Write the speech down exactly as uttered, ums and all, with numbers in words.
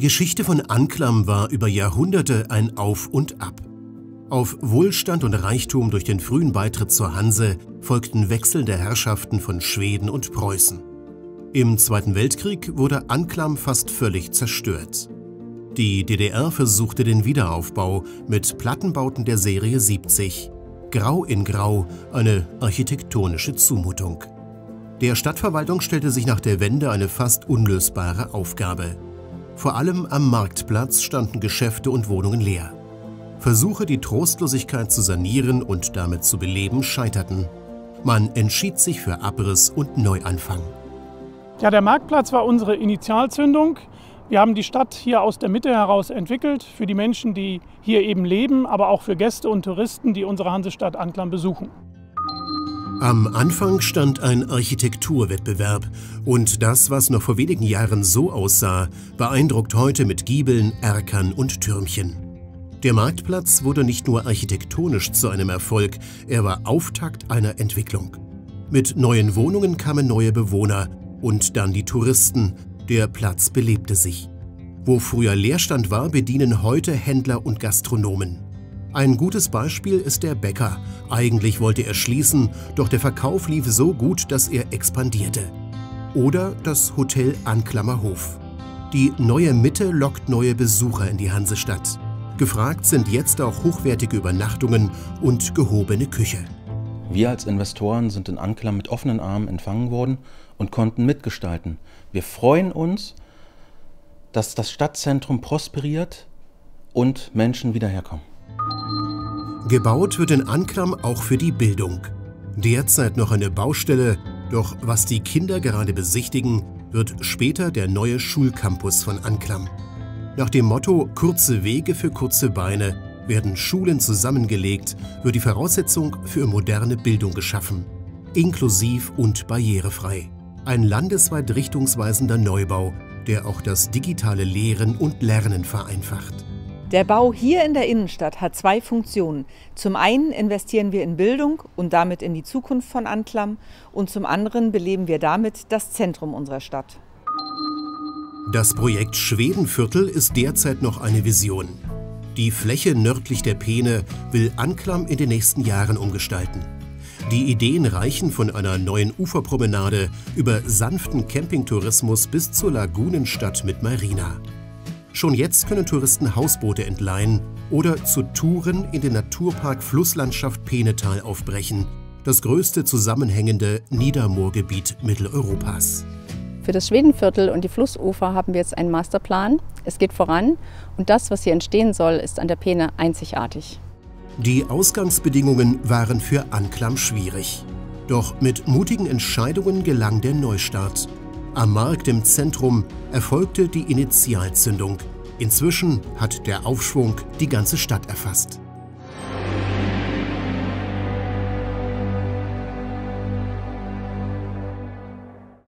Die Geschichte von Anklam war über Jahrhunderte ein Auf und Ab. Auf Wohlstand und Reichtum durch den frühen Beitritt zur Hanse folgten wechselnde Herrschaften von Schweden und Preußen. Im Zweiten Weltkrieg wurde Anklam fast völlig zerstört. Die D D R versuchte den Wiederaufbau mit Plattenbauten der Serie siebzig. Grau in Grau, eine architektonische Zumutung. Der Stadtverwaltung stellte sich nach der Wende eine fast unlösbare Aufgabe. Vor allem am Marktplatz standen Geschäfte und Wohnungen leer. Versuche, die Trostlosigkeit zu sanieren und damit zu beleben, scheiterten. Man entschied sich für Abriss und Neuanfang. Ja, der Marktplatz war unsere Initialzündung. Wir haben die Stadt hier aus der Mitte heraus entwickelt, für die Menschen, die hier eben leben, aber auch für Gäste und Touristen, die unsere Hansestadt Anklam besuchen. Am Anfang stand ein Architekturwettbewerb und das, was noch vor wenigen Jahren so aussah, beeindruckt heute mit Giebeln, Erkern und Türmchen. Der Marktplatz wurde nicht nur architektonisch zu einem Erfolg, er war Auftakt einer Entwicklung. Mit neuen Wohnungen kamen neue Bewohner und dann die Touristen. Der Platz belebte sich. Wo früher Leerstand war, bedienen heute Händler und Gastronomen. Ein gutes Beispiel ist der Bäcker. Eigentlich wollte er schließen, doch der Verkauf lief so gut, dass er expandierte. Oder das Hotel Anklamer Hof. Die neue Mitte lockt neue Besucher in die Hansestadt. Gefragt sind jetzt auch hochwertige Übernachtungen und gehobene Küche. Wir als Investoren sind in Anklam mit offenen Armen empfangen worden und konnten mitgestalten. Wir freuen uns, dass das Stadtzentrum prosperiert und Menschen wieder herkommen. Gebaut wird in Anklam auch für die Bildung. Derzeit noch eine Baustelle, doch was die Kinder gerade besichtigen, wird später der neue Schulcampus von Anklam. Nach dem Motto „Kurze Wege für kurze Beine“ werden Schulen zusammengelegt, wird die Voraussetzung für moderne Bildung geschaffen. Inklusiv und barrierefrei. Ein landesweit richtungsweisender Neubau, der auch das digitale Lehren und Lernen vereinfacht. Der Bau hier in der Innenstadt hat zwei Funktionen. Zum einen investieren wir in Bildung und damit in die Zukunft von Anklam und zum anderen beleben wir damit das Zentrum unserer Stadt. Das Projekt Schwedenviertel ist derzeit noch eine Vision. Die Fläche nördlich der Peene will Anklam in den nächsten Jahren umgestalten. Die Ideen reichen von einer neuen Uferpromenade über sanften Campingtourismus bis zur Lagunenstadt mit Marina. Schon jetzt können Touristen Hausboote entleihen oder zu Touren in den Naturpark Flusslandschaft Peenetal aufbrechen, das größte zusammenhängende Niedermoorgebiet Mitteleuropas. Für das Schwedenviertel und die Flussufer haben wir jetzt einen Masterplan. Es geht voran und das, was hier entstehen soll, ist an der Peene einzigartig. Die Ausgangsbedingungen waren für Anklam schwierig. Doch mit mutigen Entscheidungen gelang der Neustart. Am Markt im Zentrum erfolgte die Initialzündung. Inzwischen hat der Aufschwung die ganze Stadt erfasst.